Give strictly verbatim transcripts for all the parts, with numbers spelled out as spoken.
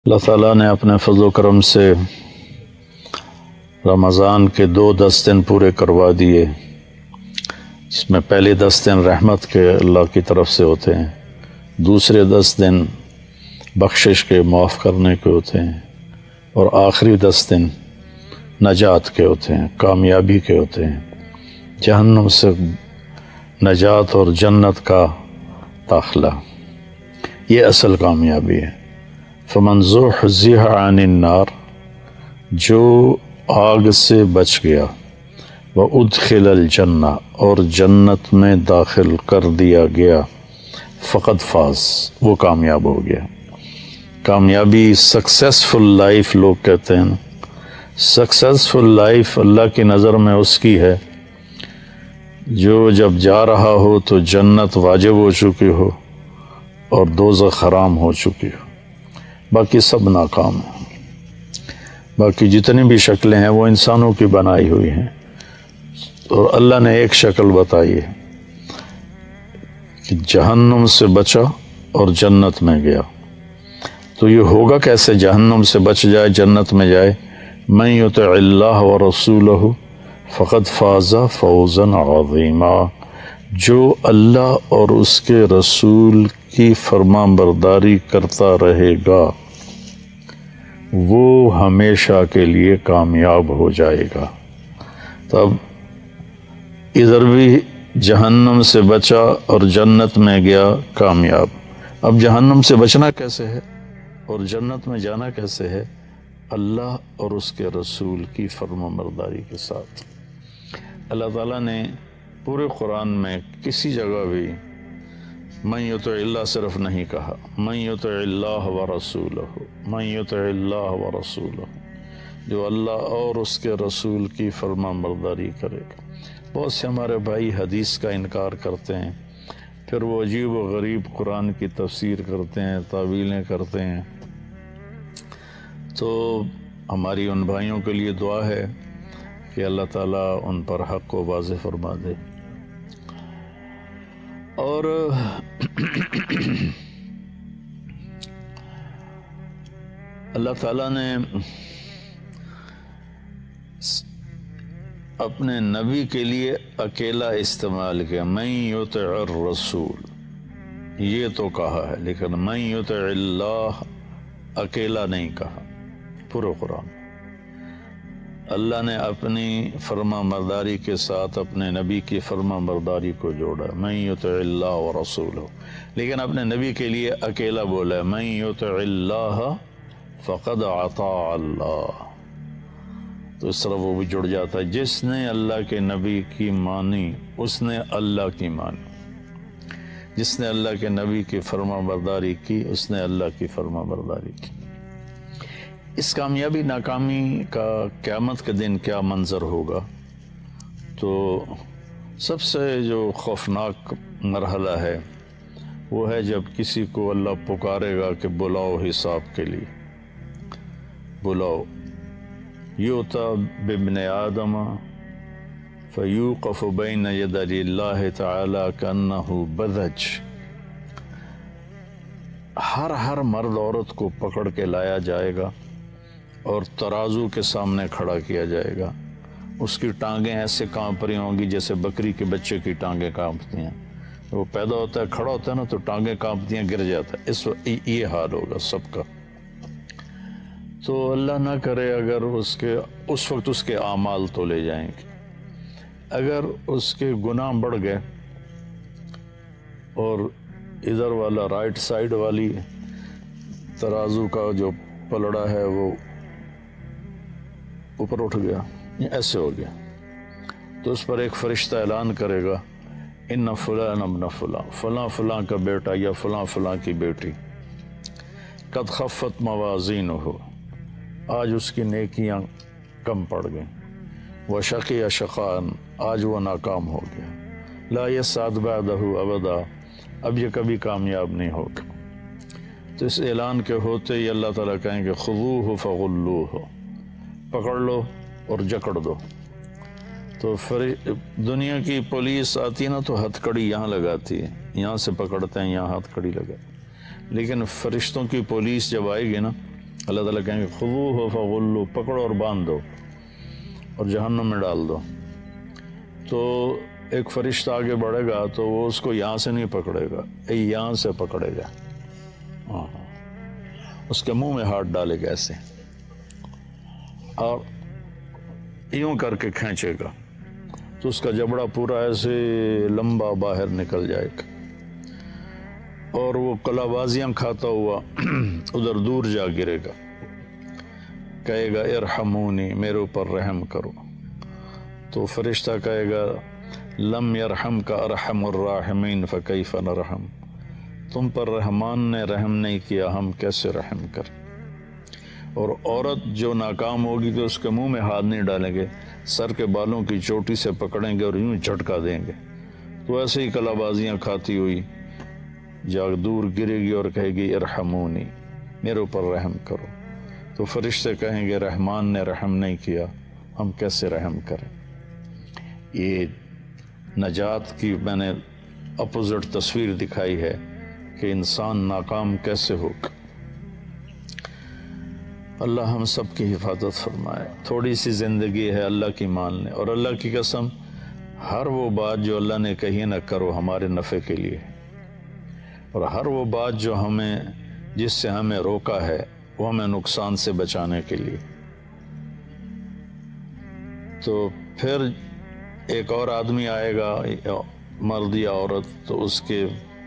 اللہ تعالیٰ نے اپنے فضل و کرم سے رمضان کے دو دس دن پورے کروا دیے، جس میں پہلے دس دن رحمت کے اللہ کی طرف سے ہوتے ہیں، دوسرے دس دن بخشش کے معاف کرنے کے ہوتے ہیں، اور آخری دس دن نجات کے ہوتے ہیں، کامیابی کے ہوتے ہیں، جہنم سے نجات اور جنت کا داخلہ، یہ اصل کامیابی ہے۔ فمن زحزح عن النار، جو آگ سے بچ گیا، وادخل الجنہ، اور جنت میں داخل کر دیا گیا، فقد فاز، وہ کامیاب ہو گیا۔ کامیابی سکسیسفل لائف لوگ کہتے ہیں، سکسیسفل لائف اللہ کی نظر میں اس کی ہے جو جب جا رہا ہو تو جنت واجب ہو چکی ہو اور دوزخ حرام ہو چکی ہو، باقی سب ناکام ہیں۔ باقی جتنی بھی شکلیں ہیں وہ انسانوں کی بنائی ہوئی ہیں، اور اللہ نے ایک شکل بتائی ہے کہ جہنم سے بچا اور جنت میں گیا۔ تو یہ ہوگا کیسے جہنم سے بچ جائے جنت میں جائے؟ من یطع اللہ ورسولہ فقد فاز فوزا عظیما، جو اللہ اور اس کے رسول کی فرما برداری کرتا رہے گا وہ ہمیشہ کے لیے کامیاب ہو جائے گا۔ تب ادھر بھی جہنم سے بچا اور جنت میں گیا، کامیاب۔ اب جہنم سے بچنا کیسے ہے اور جنت میں جانا کیسے ہے؟ اللہ اور اس کے رسول کی فرما برداری کے ساتھ۔ اللہ تعالیٰ نے پورے قرآن میں کسی جگہ بھی من یطع اللہ صرف نہیں کہا، من یطع اللہ ورسولہ، من یطع اللہ ورسولہ، جو اللہ اور اس کے رسول کی فرما برداری کرے گا۔ بہت سے ہمارے بھائی حدیث کا انکار کرتے ہیں، پھر وہ عجیب و غریب قرآن کی تفسیر کرتے ہیں، تعویلیں کرتے ہیں۔ تو ہماری ان بھائیوں کے لیے دعا ہے کہ اللہ تعالیٰ ان پر حق کو واضح فرما دے۔ اور اللہ تعالیٰ نے اپنے نبی کے لیے اکیلا استعمال کیا، من یطع الرسول، یہ تو کہا ہے، لیکن من یطع اللہ اکیلا نہیں کہا۔ پورے قرآن اللہ نے اپنی فرما برداری کے ساتھ اپنے نبی کی فرما برداری کو جوڑا، من یطع اللہ ورسولہ، لیکن اپنے نبی کے لیے اکیلا بولا ہے، من یطع اللہ فقد اطاع اللہ۔ تو اس طرح وہ بھی جڑ جاتا ہے، جس نے اللہ کے نبی کی مانی اس نے اللہ کی مانی، جس نے اللہ کے نبی کی فرما برداری کی اس نے اللہ کی فرما برداری کی۔ اس کامیابی ناکامی کا قیامت کے دن کیا منظر ہوگا؟ تو سب سے جو خوفناک مرحلہ ہے وہ ہے جب کسی کو اللہ پکارے گا کہ بلاؤ حساب کے لیے، بلاؤ، یؤتی بابن آدم فیوقف بین یدی اللہ تعالی کانہ بذج، ہر ہر مرد عورت کو پکڑ کے لایا جائے گا اور ترازو کے سامنے کھڑا کیا جائے گا، اس کی ٹانگیں ایسے کانپ رہی ہوں گی جیسے بکری کے بچے کی ٹانگیں کانپتی ہیں، وہ پیدا ہوتا ہے کھڑا ہوتا ہے نا تو ٹانگیں کانپتی ہیں، گر جاتا ہے، اس وقت یہ حال ہوگا سب کا۔ تو اللہ نہ کرے اگر اس کے اس وقت اس کے اعمال تو لے جائیں گے، اگر اس کے گناہ بڑھ گئے اور ادھر والا رائٹ سائڈ والی ترازو کا جو پلڑا ہے وہ اوپر اٹھ گیا، ایسے ہو گیا، تو اس پر ایک فرشتہ اعلان کرے گا، ان فلان ابن فلاں، فلاں فلاں کا بیٹا یا فلاں فلاں کی بیٹی، قد خفت موازینہ، آج اس کی نیکیاں کم پڑ گئیں، وشقی شقاء، آج وہ ناکام ہو گیا، لا یسعد بعدہ ابدا، اب یہ کبھی کامیاب نہیں ہوگا۔ تو اس اعلان کے ہوتے ہی اللہ تعالیٰ کہیں گے خذوہ فغلوہ، پکڑ لو اور جکڑ دو۔ تو دنیا کی پولیس آتی ہے نا تو ہتھ کڑی یہاں لگاتی ہے، یہاں سے پکڑتے ہیں، یہاں ہتھ کڑی لگا، لیکن فرشتوں کی پولیس جب آئے گی نا اللہ تعالیٰ کہیں گے خذوہ فغلو، پکڑو اور باندھ دو اور جہنم میں ڈال دو. تو ایک فرشتہ آگے بڑھے گا تو وہ اس کو یہاں سے نہیں پکڑے گا، یہاں سے پکڑے گا، ہاں اس کے منہ میں ہاتھ ڈالے گا ایسے اور یوں کر کے کھینچے گا تو اس کا جبڑا پورا ایسے لمبا باہر نکل جائے گا اور وہ کلا بازیاں کھاتا ہوا ادھر دور جا گرے گا، کہے گا ارحمونی، میرے اوپر رحم کرو. تو فرشتہ کہے گا لم یرحم کا ارحم الراحمین فکیف نرحم، تم پر رحمان نے رحم نہیں کیا، ہم کیسے رحم کریں. اور عورت جو ناکام ہوگی تو اس کے منہ میں ہاتھ نہیں ڈالیں گے، سر کے بالوں کی چوٹی سے پکڑیں گے اور یوں جھٹکا دیں گے. تو ایسے ہی کلا بازیاں کھاتی ہوئی جا دور گرے گی اور کہے گی ارحمونی، میرے اوپر رحم کرو. تو فرشتے کہیں گے رحمان نے رحم نہیں کیا، ہم کیسے رحم کریں. یہ نجات کی میں نے اپوزٹ تصویر دکھائی ہے کہ انسان ناکام کیسے ہوگا. اللہ ہم سب کی حفاظت فرمائے. تھوڑی سی زندگی ہے، اللہ کی مان لیں، اور اللہ کی قسم ہر وہ بات جو اللہ نے کہی نہ کرو ہمارے نفع کے لیے، اور ہر وہ بات جو ہمیں جس سے ہمیں روکا ہے وہ ہمیں نقصان سے بچانے کے لیے. تو پھر ایک اور آدمی آئے گا، مرد یا عورت، تو اس کے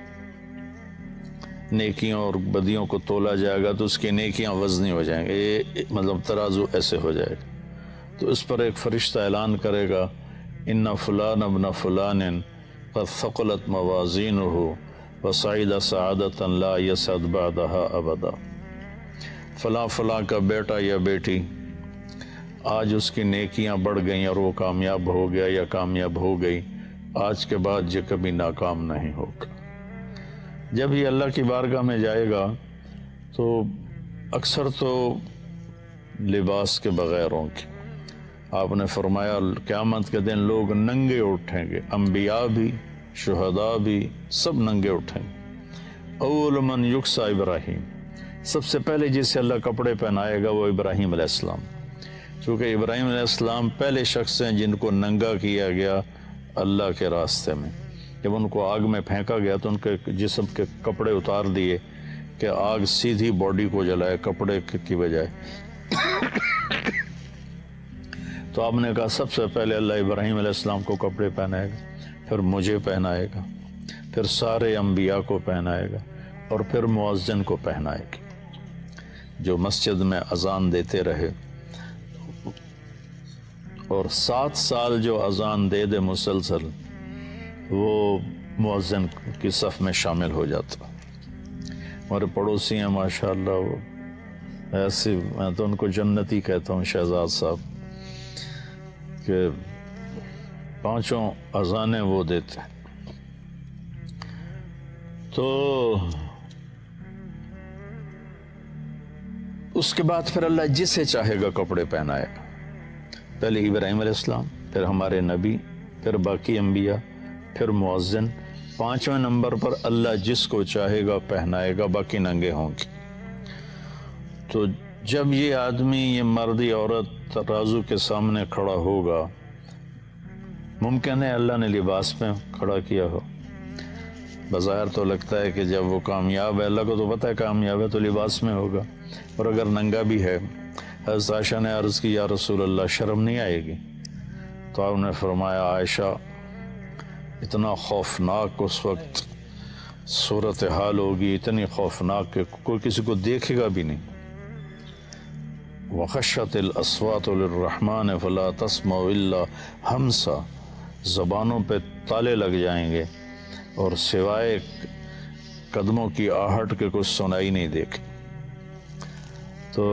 نیکیوں اور بدیوں کو تولا جائے گا تو اس کی نیکیاں وزنی ہو جائیں گے، یہ مطلب ترازو ایسے ہو جائے گا. تو اس پر ایک فرشتہ اعلان کرے گا ان فلان ابن فلان قد ثقلت موازینہ وصعد سعادة لا يسعد بعدها ابدا. فلاں فلاں کا بیٹا یا بیٹی آج اس کی نیکیاں بڑھ گئیں اور وہ کامیاب ہو گیا یا کامیاب ہو گئی، آج کے بعد یہ کبھی ناکام نہیں ہوگا. جب یہ اللہ کی بارگاہ میں جائے گا تو اکثر تو لباس کے بغیر ہوں گے. آپ نے فرمایا قیامت کے دن لوگ ننگے اٹھیں گے، انبیاء بھی، شہداء بھی، سب ننگے اٹھیں گے. اول من یکسا ابراہیم، سب سے پہلے جسے اللہ کپڑے پہنائے گا وہ ابراہیم علیہ السلام، چونکہ ابراہیم علیہ السلام پہلے شخص ہیں جن کو ننگا کیا گیا اللہ کے راستے میں. جب ان کو آگ میں پھینکا گیا تو ان کے جسم کے کپڑے اتار دیے کہ آگ سیدھی باڈی کو جلائے کپڑے کی بجائے. تو آپ نے کہا سب سے پہلے اللہ ابراہیم علیہ السلام کو کپڑے پہنائے گا، پھر مجھے پہنائے گا، پھر سارے انبیاء کو پہنائے گا، اور پھر مؤذن کو پہنائے گا جو مسجد میں اذان دیتے رہے اور سات سال جو اذان دے دے مسلسل وہ مؤذن کی صف میں شامل ہو جاتا. ہمارے پڑوسی ہیں ماشاءاللہ، وہ ایسی، میں تو ان کو جنتی کہتا ہوں، شہزاد صاحب، کہ پانچوں اذانیں وہ دیتے. تو اس کے بعد پھر اللہ جسے چاہے گا کپڑے پہنائے گا. پہلے ابراہیم علیہ السلام، پھر ہمارے نبی، پھر باقی انبیاء، پھر مؤذن. پانچویں نمبر پر اللہ جس کو چاہے گا پہنائے گا، باقی ننگے ہوں گے. تو جب یہ آدمی، یہ مردی عورت ترازو کے سامنے کھڑا ہوگا، ممکن ہے اللہ نے لباس میں کھڑا کیا ہو. بظاہر تو لگتا ہے کہ جب وہ کامیاب ہے، اللہ کو تو پتہ ہے کامیاب ہے، تو لباس میں ہوگا. اور اگر ننگا بھی ہے، حضرت عائشہ نے عرض کی یا رسول اللہ شرم نہیں آئے گی؟ تو آپ نے فرمایا عائشہ اتنا خوفناک اس وقت صورتحال ہوگی، اتنی خوفناک کہ کوئی کسی کو دیکھے گا بھی نہیں. وَخَشَّتِ الْأَصْوَاتُ لِلرَّحْمَنِ فَلَا تَسْمَعُ إِلَّا ہمسا، زبانوں پہ تالے لگ جائیں گے اور سوائے قدموں کی آہٹ کے کچھ سنائی نہیں دیکھے. تو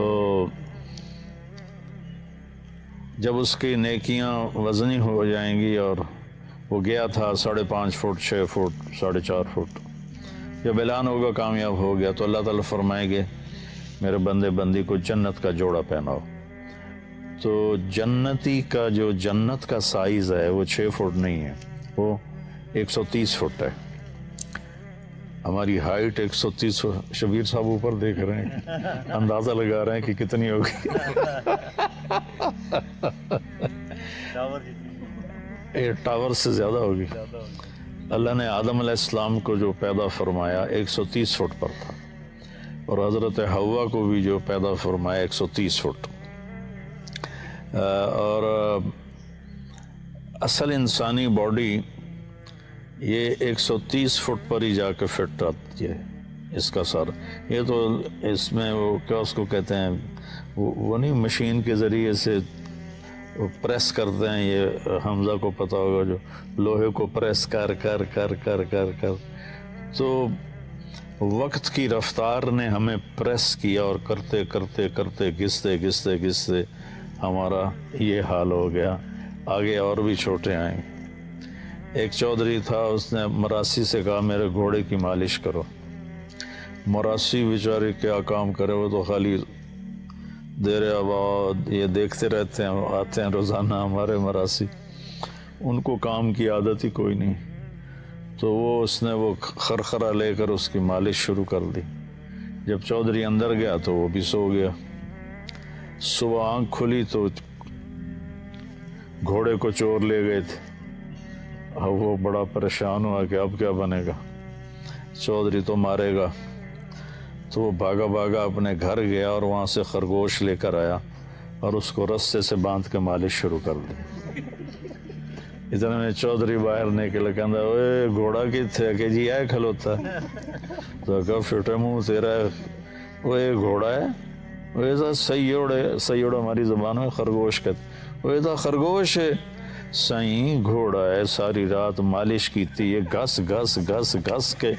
جب اس کی نیکیاں وزنی ہو جائیں گی، اور وہ گیا تھا ساڑھے پانچ فٹ چھ فٹ ساڑھے چار فٹ، جب اعلان ہوگا کامیاب ہو گیا تو اللہ تعالیٰ فرمائیں گے میرے بندے بندی کو جنت کا جوڑا پہناؤ. تو جنتی کا جو جنت کا سائز ہے وہ چھ فٹ نہیں ہے، وہ ایک سو تیس فٹ ہے. ہماری ہائٹ ایک سو تیس، شبیر صاحب اوپر دیکھ رہے ہیں، اندازہ لگا رہے ہیں کہ کتنی ہوگی۔ یہ ٹاور سے زیادہ ہوگی۔ اللہ نے آدم علیہ السلام کو جو پیدا فرمایا ایک سو تیس فٹ پر تھا، اور حضرت حوا کو بھی جو پیدا فرمایا ایک سو تیس فٹ، اور اصل انسانی باڈی یہ ایک سو تیس فٹ پر ہی جا کے فٹ آتی ہے، اس کا سر۔ یہ تو اس میں وہ کیا اس کو کہتے ہیں، وہ نہیں مشین کے ذریعے سے پریس کرتے ہیں، یہ حمزہ کو پتہ ہوگا، جو لوہے کو پریس کر کر کر کر کر کر تو وقت کی رفتار نے ہمیں پریس کیا، اور کرتے کرتے کرتے گھستے گھستے گھستے ہمارا یہ حال ہو گیا۔ آگے اور بھی چھوٹے آئیں۔ ایک چودھری تھا، اس نے مراسی سے کہا میرے گھوڑے کی مالش کرو۔ مراسی بیچارے کیا کام کرے، وہ تو خالی دیر آباد یہ دیکھتے رہتے ہیں، آتے ہیں روزانہ ہمارے مراسی، ان کو کام کی عادت ہی کوئی نہیں۔ تو وہ اس نے وہ خرخرہ لے کر اس کی مالش شروع کر دی۔ جب چودھری اندر گیا تو وہ بھی سو گیا۔ صبح آنکھ کھلی تو گھوڑے کو چور لے گئے تھے۔ اب وہ بڑا پریشان ہوا کہ اب کیا بنے گا، چودھری تو مارے گا۔ تو وہ بھاگا بھاگا اپنے گھر گیا اور وہاں سے خرگوش لے کر آیا اور اس کو رسے سے باندھ کے مالش شروع کر دی۔ اتنے میں چودھری باہر نکلے، کہندا اوے گھوڑا کتھے کہ جی آئے کھلوتا ہے۔ تو کہا فٹے منہ تیرا، وہ یہ گھوڑا ہے، وہ ایسا سیوڑ ہے، سیوڑ ہماری زبان میں خرگوش کہتے، وہ ایسا خرگوش ہے سائیں، گھوڑا ہے، ساری رات مالش کی تھی، یہ گھس گھس گھس گھس کے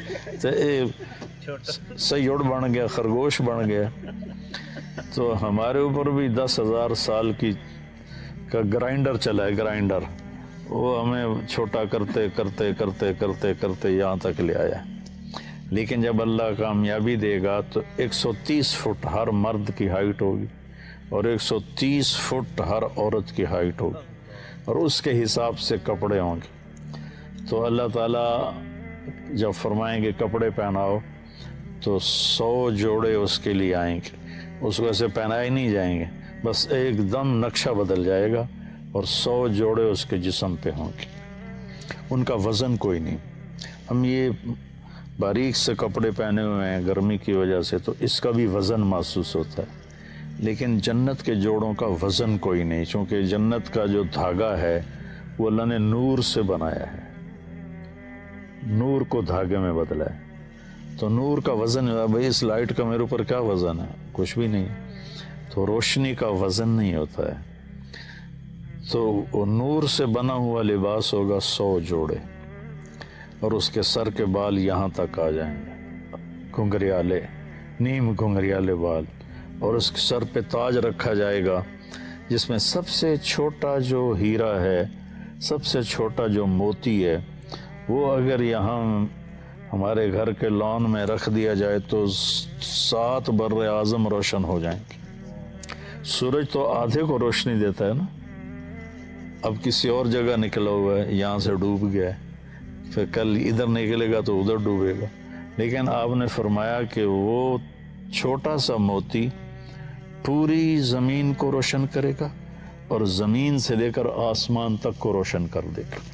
سیوڑ بن گیا، خرگوش بن گیا۔ تو ہمارے اوپر بھی دس ہزار سال کی کا گرائنڈر چلا ہے، گرائنڈر، وہ ہمیں چھوٹا کرتے کرتے کرتے کرتے کرتے یہاں تک لے آیا۔ لیکن جب اللہ کامیابی دے گا تو ایک سو تیس فٹ ہر مرد کی ہائٹ ہوگی، اور ایک سو تیس فٹ ہر عورت کی ہائٹ ہوگی، اور اس کے حساب سے کپڑے ہوں گے۔ تو اللہ تعالیٰ جب فرمائیں گے کپڑے پہناؤ تو سو جوڑے اس کے لیے آئیں گے، اس کو ایسے پہنائے نہیں جائیں گے، بس ایک دم نقشہ بدل جائے گا اور سو جوڑے اس کے جسم پہ ہوں گے، ان کا وزن کوئی نہیں۔ ہم یہ باریک سے کپڑے پہنے ہوئے ہیں گرمی کی وجہ سے تو اس کا بھی وزن محسوس ہوتا ہے، لیکن جنت کے جوڑوں کا وزن کوئی نہیں، چونکہ جنت کا جو دھاگا ہے وہ اللہ نے نور سے بنایا ہے، نور کو دھاگے میں بدلا ہے۔ تو نور کا وزن ہے، بھائی اس لائٹ کا میرے اوپر کیا وزن ہے، کچھ بھی نہیں۔ تو روشنی کا وزن نہیں ہوتا ہے۔ تو وہ نور سے بنا ہوا لباس ہوگا سو جوڑے، اور اس کے سر کے بال یہاں تک آ جائیں گے، گھنگریالے، نیم گھنگریالے بال، اور اس کے سر پہ تاج رکھا جائے گا جس میں سب سے چھوٹا جو ہیرا ہے، سب سے چھوٹا جو موتی ہے، وہ اگر یہاں ہمارے گھر کے لان میں رکھ دیا جائے تو سات بر اعظم روشن ہو جائیں گے۔ سورج تو آدھے کو روشنی دیتا ہے نا، اب کسی اور جگہ نکلا ہوا ہے، یہاں سے ڈوب گیا ہے، پھر کل ادھر نکلے گا تو ادھر ڈوبے گا، لیکن آپ نے فرمایا کہ وہ چھوٹا سا موتی پوری زمین کو روشن کرے گا اور زمین سے لے کر آسمان تک کو روشن کر دے گا۔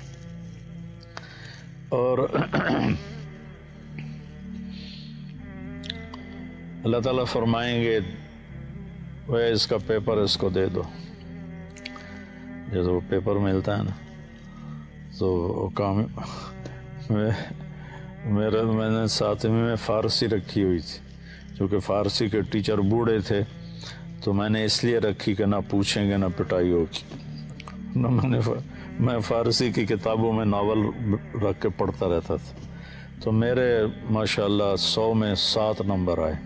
اور اللہ تعالیٰ فرمائیں گے وہ اس کا پیپر اس کو دے دو، جیسے وہ پیپر ملتا ہے نا، تو وہ کام میرے میں نے ساتویں میں فارسی رکھی ہوئی تھی، چونکہ فارسی کے ٹیچر بوڑھے تھے تو میں نے اس لیے رکھی کہ نہ پوچھیں گے نہ پٹائی ہوگی، نہ میں نے میں فارسی کی کتابوں میں ناول رکھ کے پڑھتا رہتا تھا، تو میرے ماشاءاللہ سو میں سات نمبر آئے۔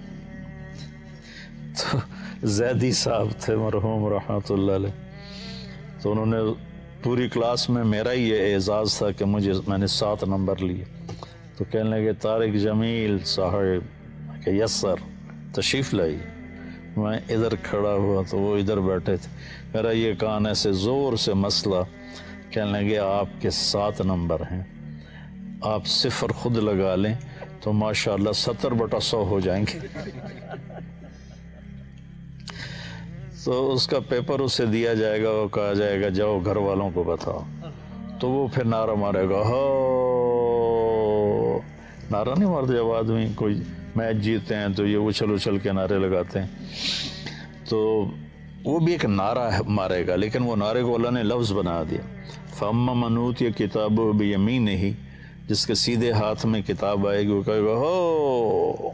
تو زیدی صاحب تھے مرحوم رحمۃ اللہ علیہ، تو انہوں نے پوری کلاس میں میرا ہی یہ اعزاز تھا کہ مجھے میں نے سات نمبر لیے، تو کہنے لگے طارق جمیل صاحب کہ یس سر تشریف لائی۔ میں ادھر کھڑا ہوا تو وہ ادھر بیٹھے تھے، میرا یہ کان ایسے زور سے مسئلہ، کہنے لگے آپ کے سات نمبر ہیں، آپ صفر خود لگا لیں تو ماشاءاللہ ستر بٹا سو ہو جائیں گے. تو اس کا پیپر اسے دیا جائے گا، وہ کہا جائے گا جاؤ گھر والوں کو بتاؤ، تو وہ پھر نعرہ مارے گا. ہو نعرہ نہیں مارتے جب آدمی کوئی میچ جیتے ہیں تو یہ اچھل اچھل کے نعرے لگاتے ہیں، تو وہ بھی ایک نعرہ مارے گا، لیکن وہ نعرے کو اللہ نے لفظ بنا دیا. فَأَمَّا مَنْ أُوتِيَ كِتَابَهُ بِيَمِينِهِ، جس کے سیدھے ہاتھ میں کتاب آئے گی وہ کہے گا ہو،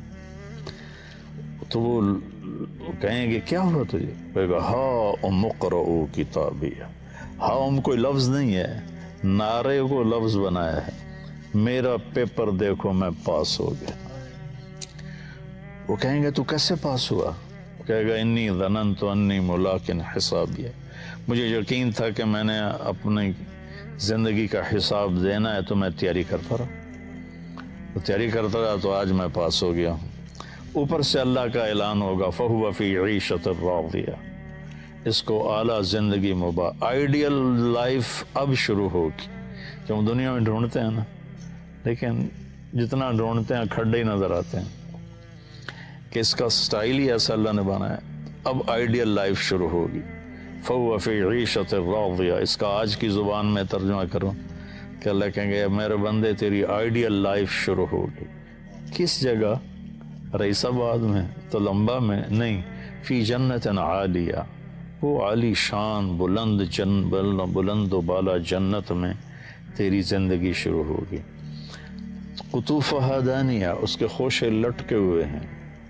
تو وہ کہیں گے کیا ہوا تجھے؟ کہے گا ہا ام اقرؤ کتابیہ. ہا ام کوئی لفظ نہیں ہے، نعرے کو لفظ بنایا ہے. میرا پیپر دیکھو میں پاس ہو گیا. وہ کہیں گے تو کیسے پاس ہوا؟ کہے گا انی ظننت انی ملاق حسابیہ، مجھے یقین تھا کہ میں نے اپنی زندگی کا حساب دینا ہے تو میں تیاری کرتا رہا تو تیاری کرتا رہا تو آج میں پاس ہو گیا ہوں. اوپر سے اللہ کا اعلان ہوگا فَهُوَ فِي عِيشَةٍ رَاضِيَةٍ، اس کو اعلیٰ زندگی مباح، آئیڈیل لائف اب شروع ہوگی. جو ہم دنیا میں ڈھونڈتے ہیں نا، لیکن جتنا ڈھونڈتے ہیں کھڈے ہی نظر آتے ہیں کہ اس کا سٹائل ہی ایسا اللہ نے بنایا ہے. اب آئیڈیل لائف شروع ہوگی. فَهُوَ فِي عِيشَةٍ رَاضِيَةٍ، اس کا آج کی زبان میں ترجمہ کروں کہ اللہ کہیں گے میرے بندے تیری آئیڈیل لائف شروع ہوگی. کس جگہ؟ رئیس آباد میں، تلمبا میں نہیں، فی جنت عالیہ، وہ عالی شان بلند جن بلند و بالا جنت میں تیری زندگی شروع ہوگی. قطوفہا دانیہ، اس کے خوشے لٹکے ہوئے ہیں.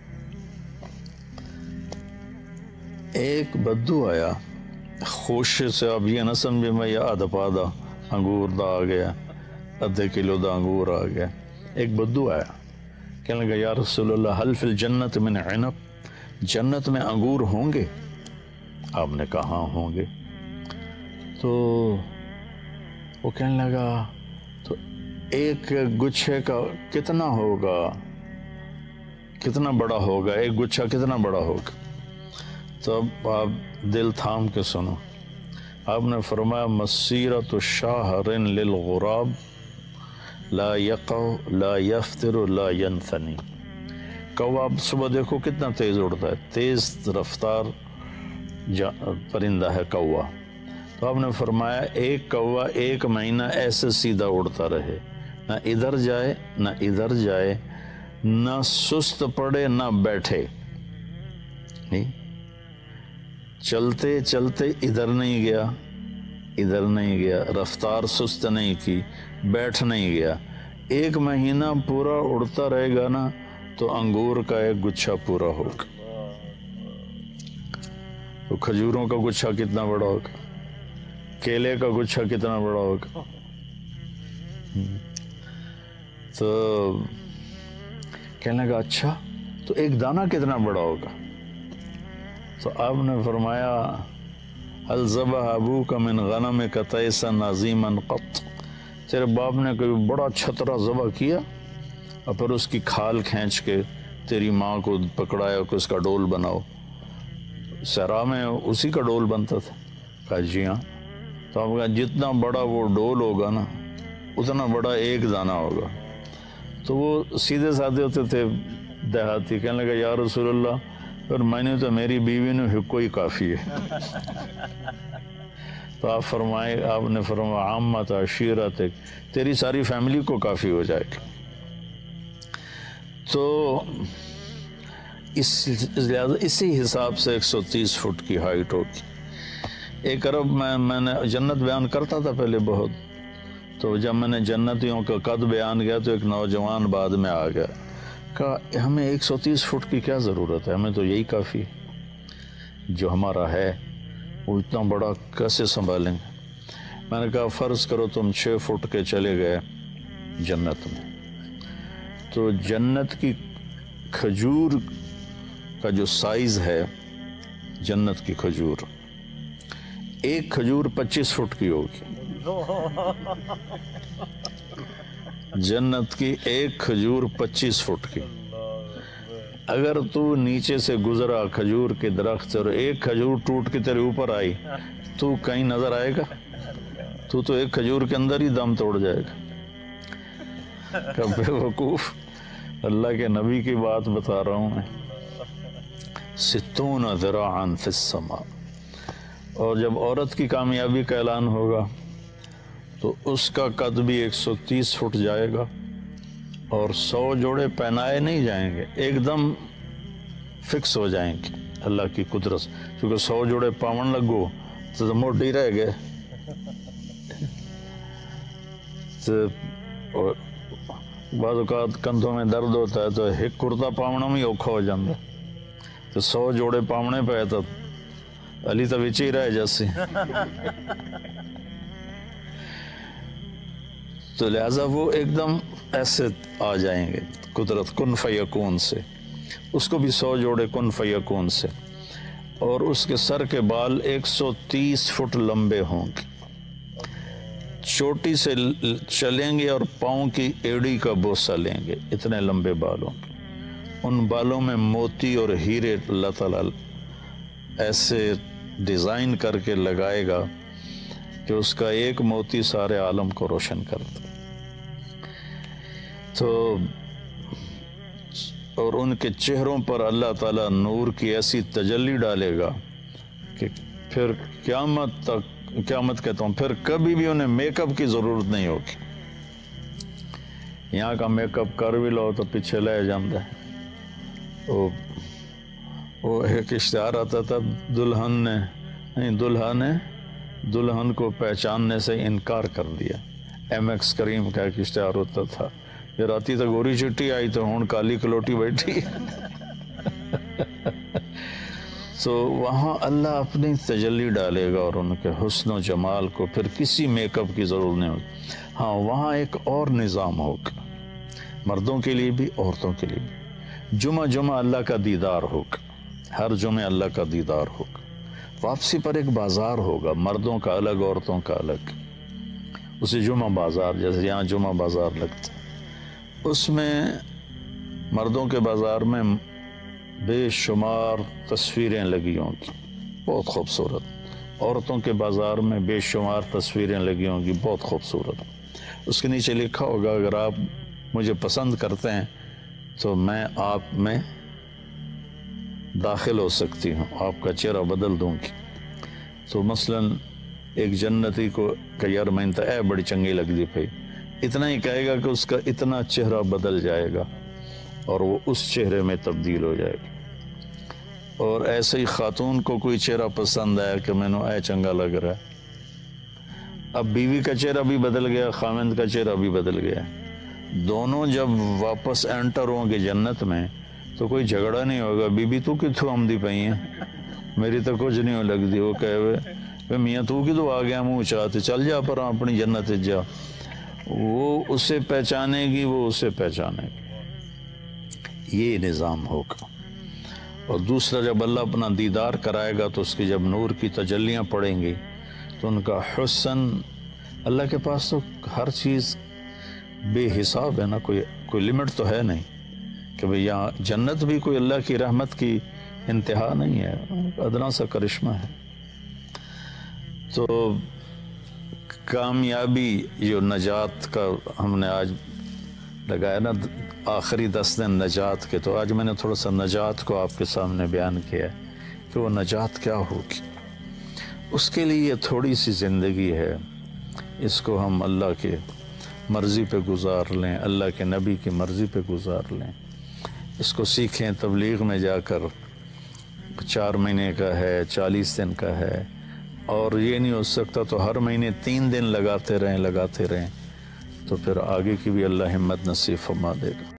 ایک بدو آیا خوشے سے، اب یہ نہ سمجھے میں یہ آدھا پادہ انگور دا آ گیا، ادھے کلو دا انگور آ گیا. ایک بدو آیا کہنے لگا یا رسول اللہ حل فی الجنت من عنب، جنت میں انگور ہوں گے؟ آپ نے کہا ہاں ہوں گے. تو وہ کہنے لگا تو ایک گچھے کا کتنا ہوگا، کتنا بڑا ہوگا، ایک گچھا کتنا بڑا ہوگا؟ تو اب آپ دل تھام کے سنو. آپ نے فرمایا مسیرۃ شہر للغراب لا یقع لا یفتر لا ینثنی. کوا صبح دیکھو کتنا تیز اڑتا ہے، تیز رفتار پرندہ ہے کوا. تو آپ نے فرمایا ایک کوا ایک مہینہ ایسے سیدھا اڑتا رہے، نہ ادھر جائے نہ ادھر جائے، نہ سست پڑے نہ بیٹھے. نہیں چلتے چلتے ادھر نہیں گیا ادھر نہیں گیا، رفتار سست نہیں کی، بیٹھ نہیں گیا. ایک مہینہ پورا اڑتا رہے گا نا تو انگور کا ایک گچھا پورا ہوگا. تو کھجوروں کا گچھا کتنا بڑا ہوگا، کیلے کا گچھا کتنا بڑا ہوگا. تو کہنے لگا اچھا تو ایک دانہ کتنا بڑا ہوگا؟ تو آپ نے فرمایا هل ذبح ابوک من غنمک تیسا عظیما قط، تیرے باپ نے کوئی بڑا چھترا ذبح کیا اور پھر اس کی کھال کھینچ کے تیری ماں کو پکڑایا کہ اس کا ڈول بناؤ؟ صحرا میں اسی کا ڈول بنتا تھا. کہا جی ہاں. تو آپ کہا جتنا بڑا وہ ڈول ہوگا نا اتنا بڑا ایک دانہ ہوگا. تو وہ سیدھے سادھے ہوتے تھے دیہاتی، کہنے لگا یا رسول اللہ اور میں نے تو میری بیوی نے حقو ہی کافی ہے. تو آپ فرمائے آپ نے فرمایا عامت عشیرتک، تیری ساری فیملی کو کافی ہو جائے گا. تو اس لہٰذا اسی حساب سے ایک سو تیس فٹ کی ہائٹ ہوگی. ایک ارب میں میں نے جنت بیان کرتا تھا پہلے بہت، تو جب میں نے جنتیوں کا قد بیان کیا تو ایک نوجوان بعد میں آ گیا، کہا ہمیں ایک سو تیس فٹ کی کیا ضرورت ہے، ہمیں تو یہی کافی ہے، جو ہمارا ہے وہ اتنا بڑا کیسے سنبھالیں گے. میں نے کہا فرض کرو تم چھ فٹ کے چلے گئے جنت میں، تو جنت کی کھجور کا جو سائز ہے، جنت کی کھجور ایک کھجور پچیس فٹ کی ہوگی. جنت کی ایک کھجور پچیس فٹ کی. اگر تو نیچے سے گزرا کھجور کے درخت سے اور ایک کھجور ٹوٹ کے تیرے اوپر آئی تو کہیں نظر آئے گا؟ تو تو ایک کھجور کے اندر ہی دم توڑ جائے گا. کہ بے وقوف اللہ کے نبی کی بات بتا رہا ہوں میں. ستون ذراعا فی السماء. اور جب عورت کی کامیابی کا اعلان ہوگا تو اس کا قد بھی ایک سو تیس فٹ جائے گا، اور سو جوڑے پہنائے نہیں جائیں گے، ایک دم فکس ہو جائیں گے اللہ کی قدرت. کیونکہ سو جوڑے پاون لگو تو موٹی رہ گئے. تو بعض اوقات کندھوں میں درد ہوتا ہے تو ایک کرتا پاونا بھی اوکھا ہو جاتا ہے. تو سو جوڑے پاونے پہ تو علی تو وچ ہی رہ جیسے. تو لہذا وہ ایک دم ایسے آ جائیں گے قدرت کن فیکون سے. اس کو بھی سو جوڑے کن فیکون سے. اور اس کے سر کے بال ایک سو تیس فٹ لمبے ہوں گے. چوٹی سے چلیں گے اور پاؤں کی ایڑی کا بوسہ لیں گے، اتنے لمبے بال ہوں گے. ان بالوں میں موتی اور ہیرے اللہ تعالیٰ ایسے ڈیزائن کر کے لگائے گا کہ اس کا ایک موتی سارے عالم کو روشن کرتا. تو اور ان کے چہروں پر اللہ تعالیٰ نور کی ایسی تجلی ڈالے گا کہ پھر قیامت تک، قیامت کہتا ہوں پھر کبھی بھی انہیں میک اپ کی ضرورت نہیں ہوگی. یہاں کا میک اپ کر بھی لو تو پیچھے لے جاتا ہے. وہ وہ ایک اشتہار آتا تھا، دلہن نے نہیں دلہا نے دلہن کو پہچاننے سے انکار کر دیا. ایم ایکس کریم کا ایک اشتہار ہوتا تھا، یہ راتی تو گوری چٹی آئی تو ہوں کالی کلوٹی بیٹھی. تو وہاں اللہ اپنی تجلی ڈالے گا اور ان کے حسن و جمال کو پھر کسی میک اپ کی ضرورت نہیں ہوگی. ہاں وہاں ایک اور نظام ہوگا، مردوں کے لیے بھی عورتوں کے لیے بھی. جمعہ جمعہ اللہ کا دیدار ہوگا، ہر جمعہ اللہ کا دیدار ہوگا. واپسی پر ایک بازار ہوگا، مردوں کا الگ عورتوں کا الگ. اسے جمعہ بازار، جیسے یہاں جمعہ بازار لگتا ہے، اس میں مردوں کے بازار میں بے شمار تصویریں لگی ہوں گی بہت خوبصورت. عورتوں کے بازار میں بے شمار تصویریں لگی ہوں گی بہت خوبصورت. اس کے نیچے لکھا ہوگا اگر آپ مجھے پسند کرتے ہیں تو میں آپ میں داخل ہو سکتی ہوں، آپ کا چہرہ بدل دوں گی. تو مثلا ایک جنتی کو کہ یار میں تو اے بڑی چنگی لگتی پئی، اتنا ہی کہے گا کہ اس کا اتنا چہرہ بدل جائے گا اور وہ اس چہرے میں تبدیل ہو جائے گا. اور ایسے ہی خاتون کو کوئی چہرہ پسند آیا کہ میں نے اے چنگا لگ رہا ہے، اب بیوی کا چہرہ بھی بدل گیا، خامند کا چہرہ بھی بدل گیا. دونوں جب واپس انٹر ہوں گے جنت میں تو کوئی جھگڑا نہیں ہوگا. بی بی تو کتوں آمدی پئی ہیں، میری تو کچھ نہیں ہو لگتی. وہ کہے ہوئے میاں تو کتوں آ گیا منہ چاہتے، چل جا پر اپنی جنت جا. وہ اسے پہچانے گی، وہ اسے پہچانے گی. یہ نظام ہوگا. اور دوسرا جب اللہ اپنا دیدار کرائے گا تو اس کی جب نور کی تجلیاں پڑیں گی تو ان کا حسن، اللہ کے پاس تو ہر چیز بے حساب ہے نا، کوئی کوئی لمٹ تو ہے نہیں کہ بھئی یہاں جنت بھی کوئی اللہ کی رحمت کی انتہا نہیں ہے، ادنا سا کرشمہ ہے. تو کامیابی جو نجات کا ہم نے آج لگایا نا، آخری دس دن نجات کے، تو آج میں نے تھوڑا سا نجات کو آپ کے سامنے بیان کیا ہے کہ وہ نجات کیا ہوگی. اس کے لیے یہ تھوڑی سی زندگی ہے، اس کو ہم اللہ کے مرضی پہ گزار لیں، اللہ کے نبی کی مرضی پہ گزار لیں. اس کو سیکھیں. تبلیغ میں جا کر چار مہینے کا ہے، چالیس دن کا ہے، اور یہ نہیں ہو سکتا تو ہر مہینے تین دن لگاتے رہیں لگاتے رہیں تو پھر آگے کی بھی اللہ ہمت نصیب فرما دے گا.